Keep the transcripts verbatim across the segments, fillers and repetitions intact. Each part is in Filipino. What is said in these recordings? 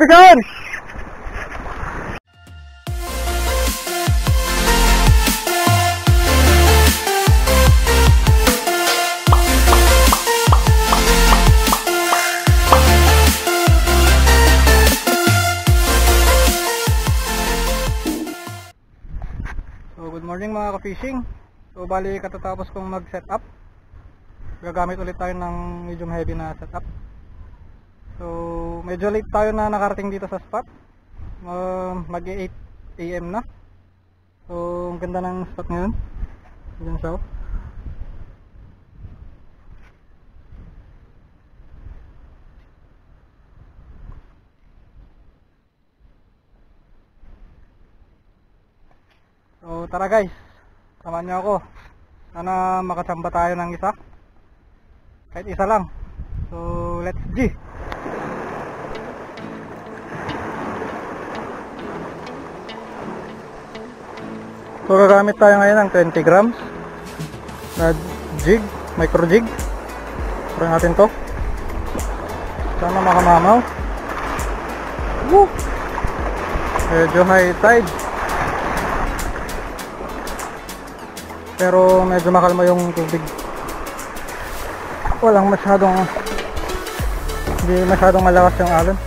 Action! So good morning mga ka-fishing. So bali katatapos kong mag-set up. Gagamit ulit tayo ng medium heavy na setup. So medyo late tayo na nakarating dito sa spot. uh, Mag eight A M na. So ang ganda ng spot ngayon. Diyan siya. So tara guys, samahan niyo ako. Sana makachamba tayo ng isa. Kahit isa lang. So let's G. So gagamit tayo ngayon ng twenty grams na jig, micro jig. Try natin to. Sana makamamaw. Woo! Medyo high tide, pero medyo makalma yung tubig. Walang masyadong, hindi masyadong malakas yung alon.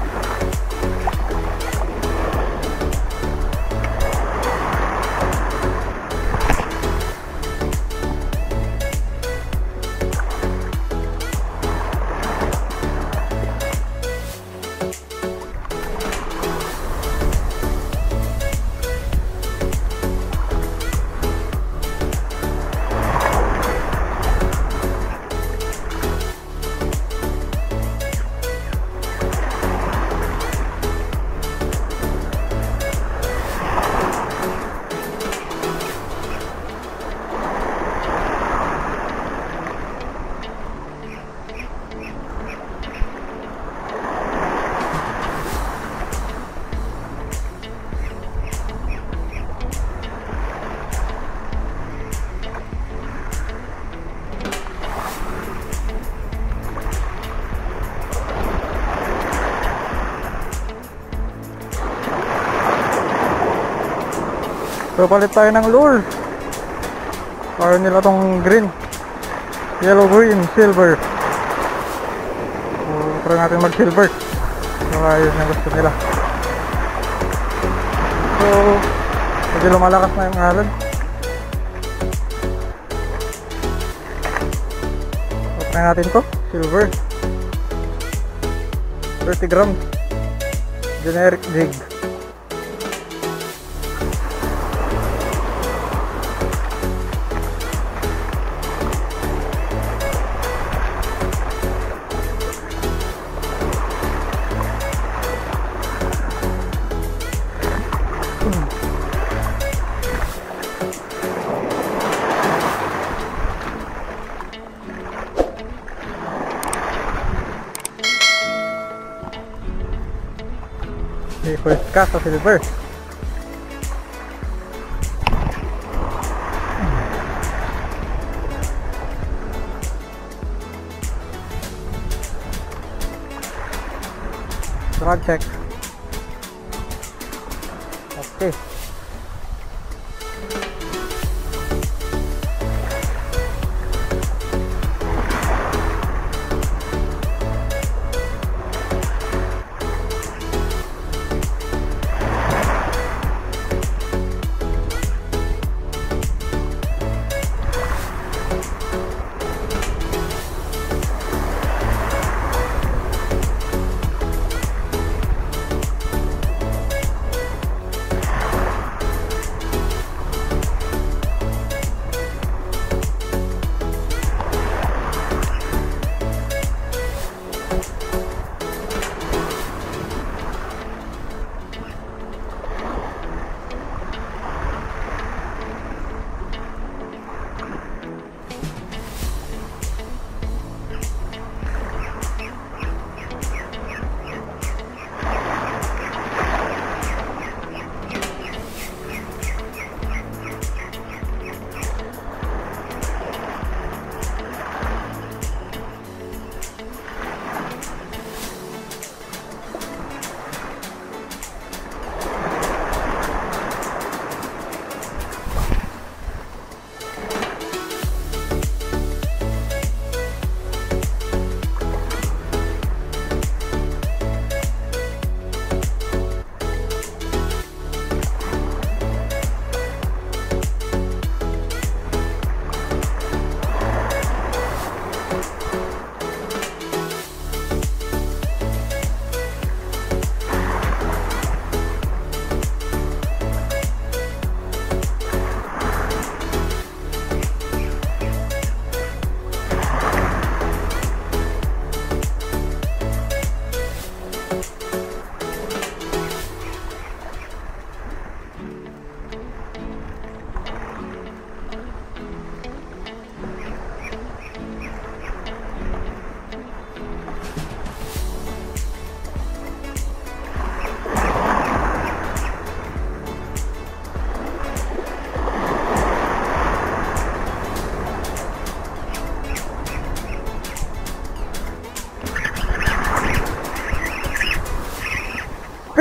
So palit tayo ng lure. Para nila tong green, yellow, green, silver. So try natin mag silver. Baka yun yung gusto nila. So medyo lumalakas na yung alon. So try natin to, silver, thirty grams, generic jig. Okay, first cast sa silver. Drag check. Okay.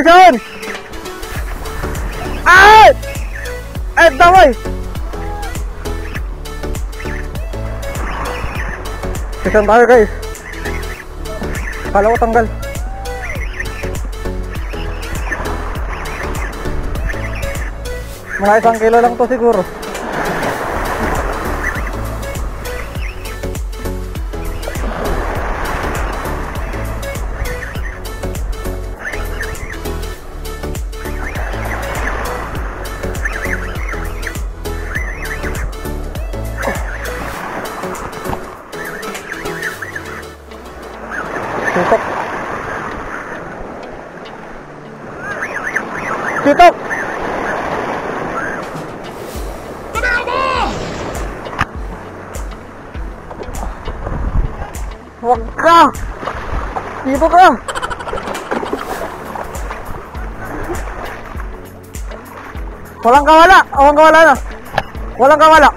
dyan! Ay! Ay, damay! Sisan tayo guys. Kala ko tanggal. Mga isang kilo lang to siguro. Sitok. Sitok. Wag ka. Dito ka. Walang kawala. Walang kawala na. Walang kawala.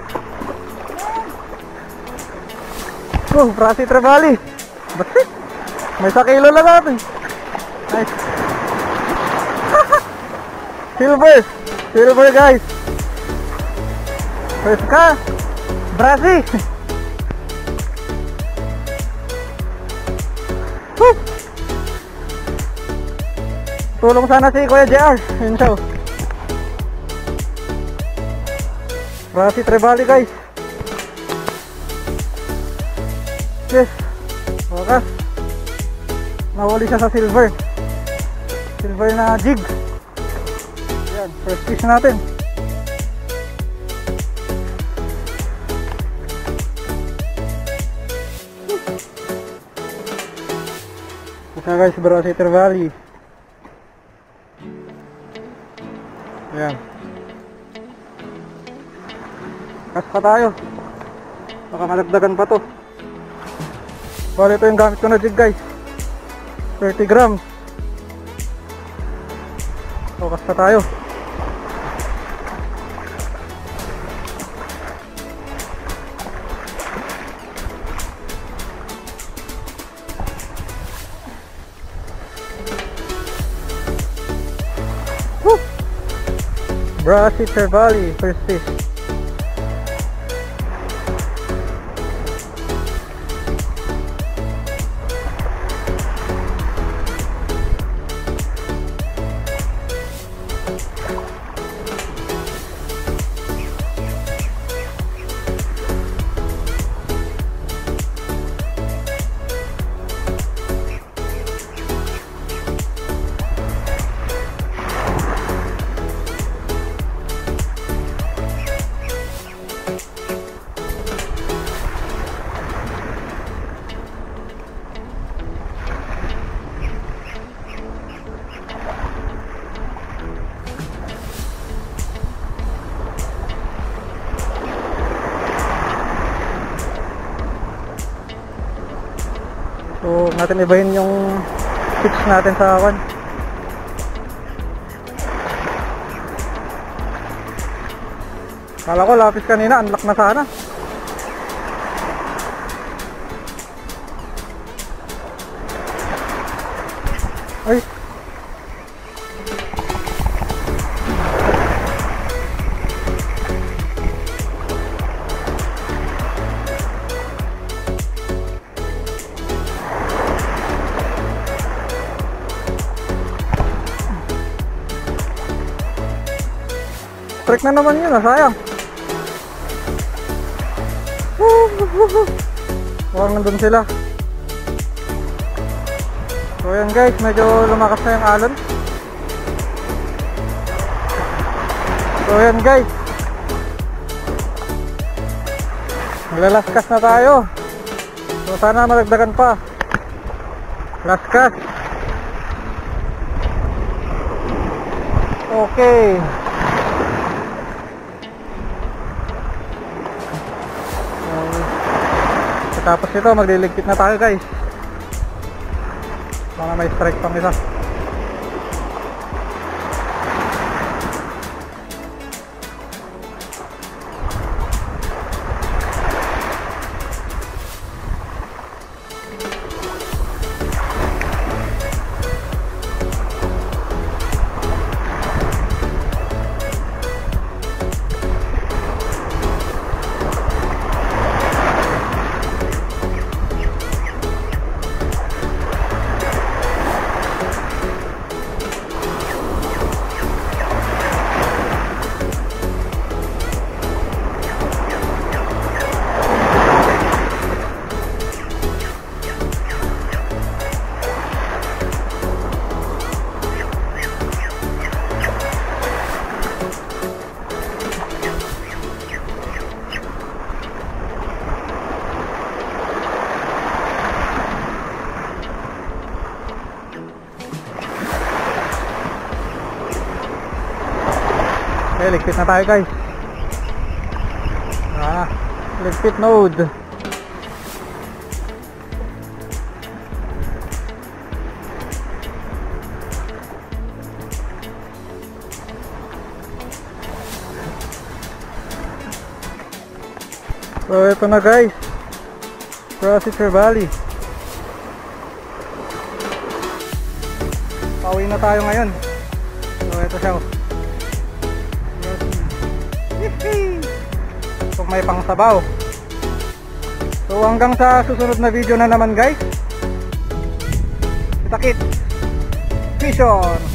Oh, Brasi Trevally. Ba't may sa kilo lang natin. Nice. Silver. Silver guys. First ka. Brasi. Tulong sana si Kuya J R. Yun siya. Brasi Trevally guys. Yes. Wakas. Nahuli siya sa silver. Silver na jig. Yan, first fish natin. Ito guys, Brasi Trevally. Ayan. Kas pa tayo. Baka malagdagan pa to. Bale, ito yung gamit ko na jig guys. thirty grams. So, kas pa tayo. Brasi Trevally, first fish. So, natin ibahin yung pitch natin sa awan. Kala ko lapis kanina, unlock na sana. Ay. Strike na naman yun, ah, sayang. Huwag nandun sila. So yan guys, medyo lumakas na yung alon. So yan guys, maglalaskas na tayo. So sana malagdagan pa. Laskas. Okay. Tapos ito, magliligpit na tayo guys. Baka may strike pang isa. Okay, ligpit na tayo guys. Ah, ligpit mode. So ito na guys, Processor Valley. Pauwi na tayo ngayon. So ito siya. Kung may pang sabaw. So hanggang sa susunod na video na naman guys. Kita-kits Vision.